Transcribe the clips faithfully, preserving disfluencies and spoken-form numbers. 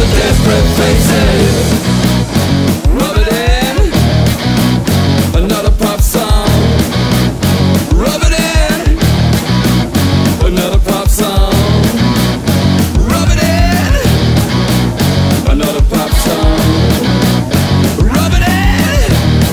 the desperate faces. Rub it in, another pop song. Rub it in, another pop song. Rub it in, another pop song. Rub it in,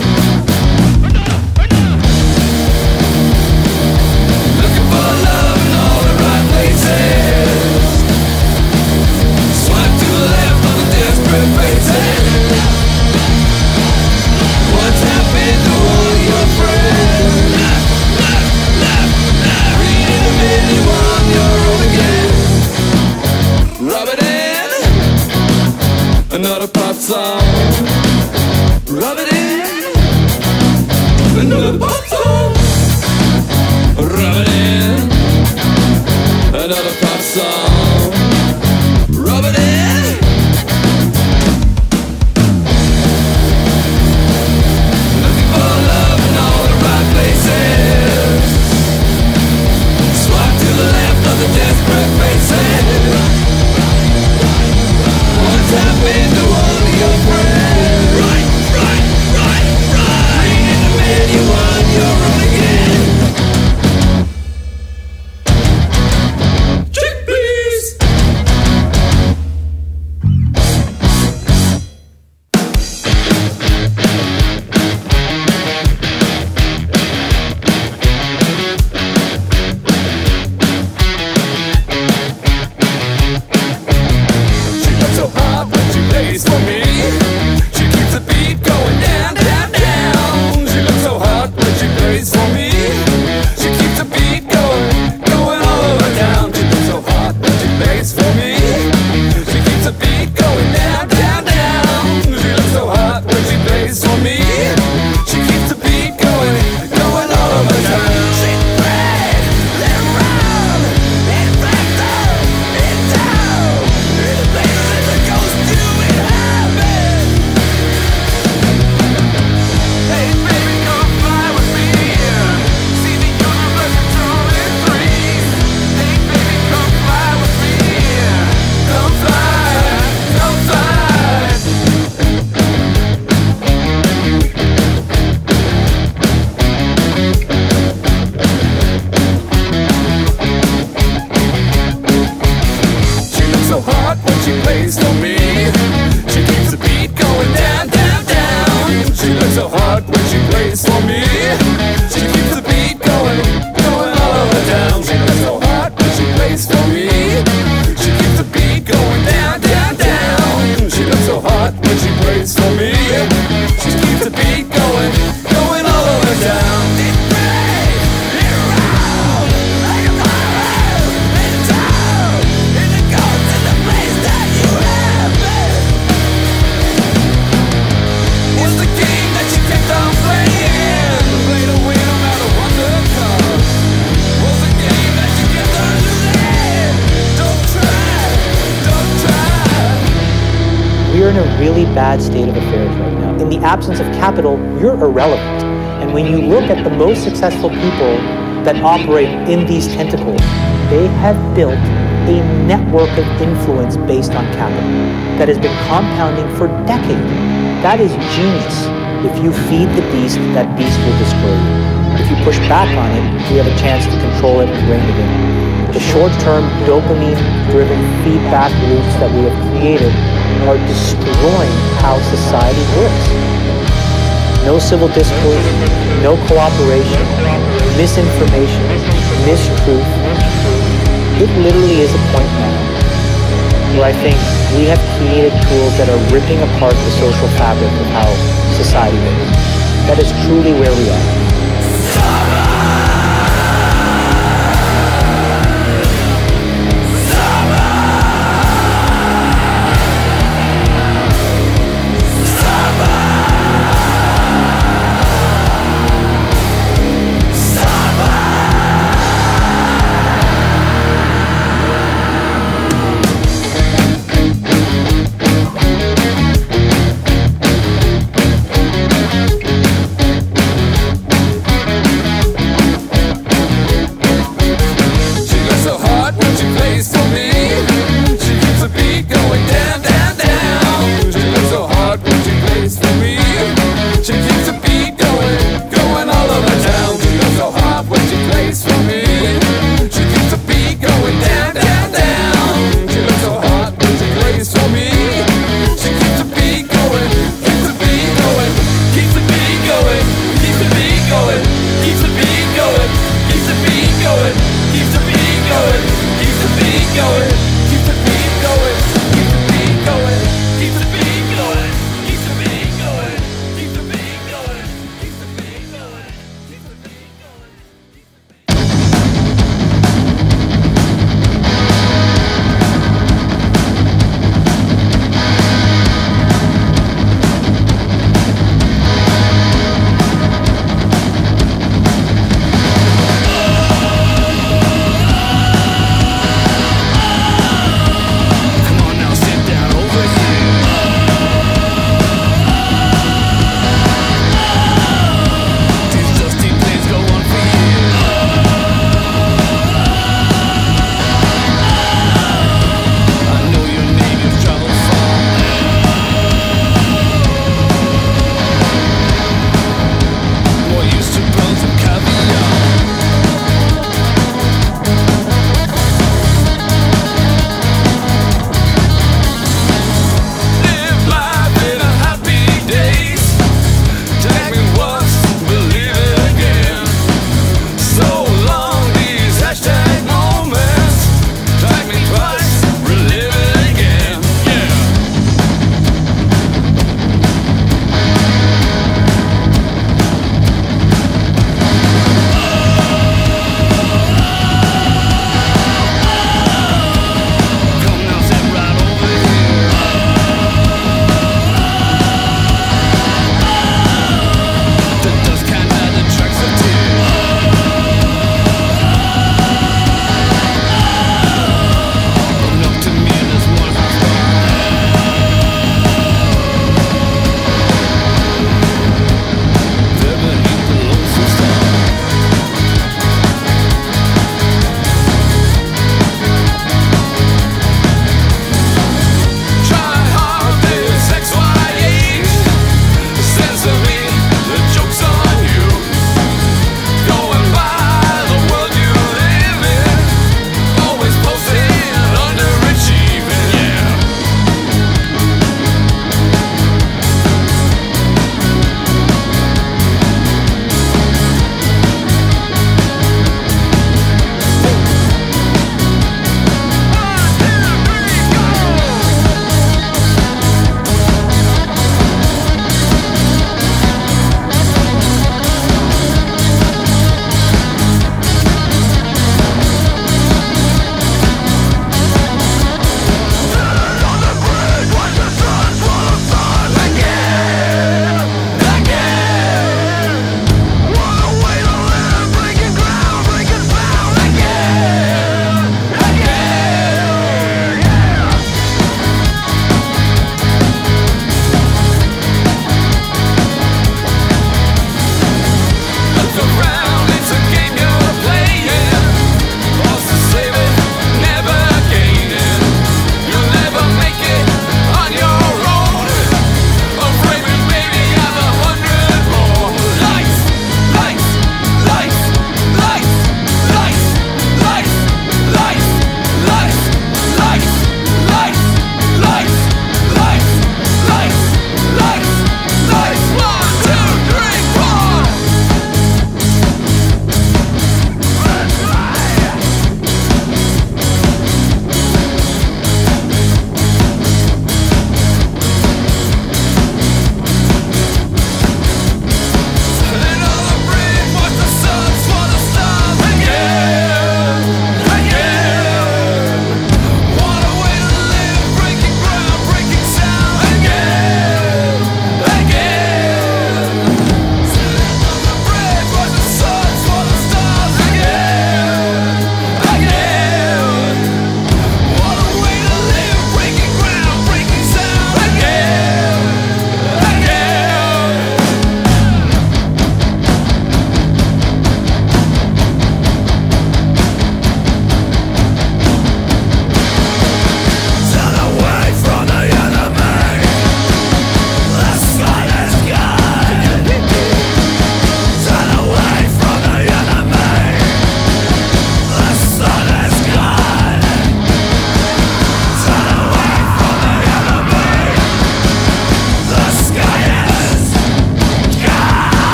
looking for love in all the right places. Swipe to the left on the desperate faces. What's happened to all your friends? Left, left, left, left. Reading a menu on your own again. Rub it in, another pop song. Rub it in, another pop song. Rub it in, another pop song. Rub it in. Looking for love in all the right places. Swipe to the left of the desperate faces. What's happened to all of your friends? Right, right, right, right. Reading the menu on your own again. Chick, please. She looks so hot when she plays for me. She keeps the beat going down, down, down. She looks so hot when she plays for me. She keeps the beat going, going all over town. She looks so hot when she plays for me. She keeps the beat going down, down, down. She looks so hot when she plays for me. She keeps the beat going, going all over town. She's great, let her run. In fact, in town, in the places that goes to it happen. Hey baby, come fly with me. See the universe controlling three. Hey baby, come fly with me. Come fly, come fly. She looks so hot when she plays for me. She keeps the beat going down, down, down. She looks so hot when she plays for me. She keeps the beat going, going all over town. She looks so hot when she plays for me. She keeps the beat going down, down, down. She looks so hot when she plays for me. She keeps the beat going, going all over town. It's great, it's round, like a fire in town. And it goes to the place that you have been. It's the game that you kept on playing. Play to win no matter what the cost. Was the game that you kept on losing. Don't try, don't try. We are in a really bad state of affairs right now. In the absence of capital, you're irrelevant. And when you look at the most successful people that operate in these tentacles, they have built a network of influence based on capital that has been compounding for decades. That is genius. If you feed the beast, that beast will destroy you. If you push back on it, you have a chance to control it and rein it in. The short-term dopamine-driven feedback loops that we have created are destroying how society works. No civil discourse, no cooperation, misinformation, mistruth. It literally is a point now where I think we have created tools that are ripping apart the social fabric of how society works. That is truly where we are.